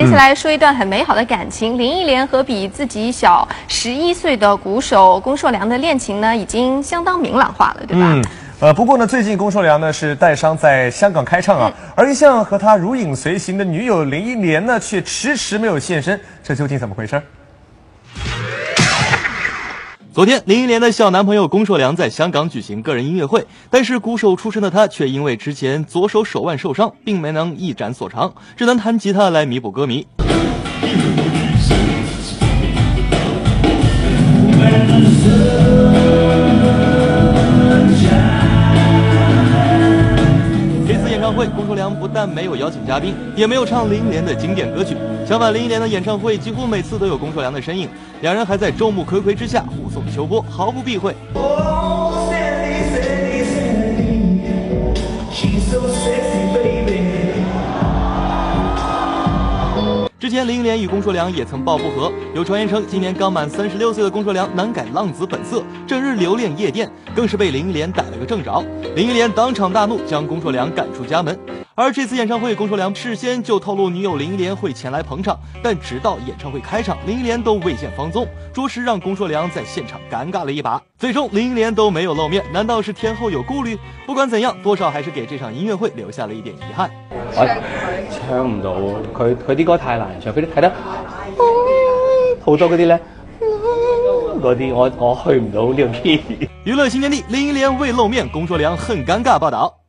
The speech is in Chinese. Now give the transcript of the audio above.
接下来说一段很美好的感情，林忆莲和比自己小11岁的鼓手龚硕良的恋情呢，已经相当明朗化了，对吧？ 不过呢，最近龚硕良呢是带伤在香港开唱啊，而一向和他如影随形的女友林忆莲呢，却迟迟没有现身，这究竟怎么回事？ 昨天，林忆莲的小男朋友龚硕良在香港举行个人音乐会，但是鼓手出身的他却因为之前左手手腕受伤，并没能一展所长，只能弹吉他来弥补歌迷。这次演唱会，龚硕良不但没有邀请嘉宾，也没有唱林忆莲的经典歌曲。相反，林忆莲的演唱会几乎每次都有龚硕良的身影，两人还在众目睽睽之下互送秋波，毫不避讳。之前林忆莲与龚硕良也曾爆不和，有传言称今年刚满36岁的龚硕良难改浪子本色，整日留恋夜店，更是被林忆莲逮了个正着。林忆莲当场大怒，将龚硕良赶出家门。而这次演唱会，龚硕良事先就透露女友林忆莲会前来捧场，但直到演唱会开场，林忆莲都未见芳踪，着实让龚硕良在现场尴尬了一把。最终林忆莲都没有露面，难道是天后有顾虑？不管怎样，多少还是给这场音乐会留下了一点遗憾。 唱唔到，佢啲歌太難唱，佢啲睇得好多嗰啲咧，嗰啲我去唔到呢個 key。 娛樂新天地，林忆蓮未露面，龚硕良很尷尬報道。